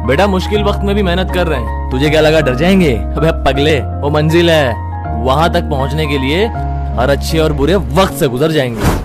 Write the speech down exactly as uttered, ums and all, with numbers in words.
बेटा मुश्किल वक्त में भी मेहनत कर रहे हैं, तुझे क्या लगा डर जाएंगे? अबे पगले, वो मंजिल है, वहां तक पहुंचने के लिए हर अच्छे और बुरे वक्त से गुजर जाएंगे।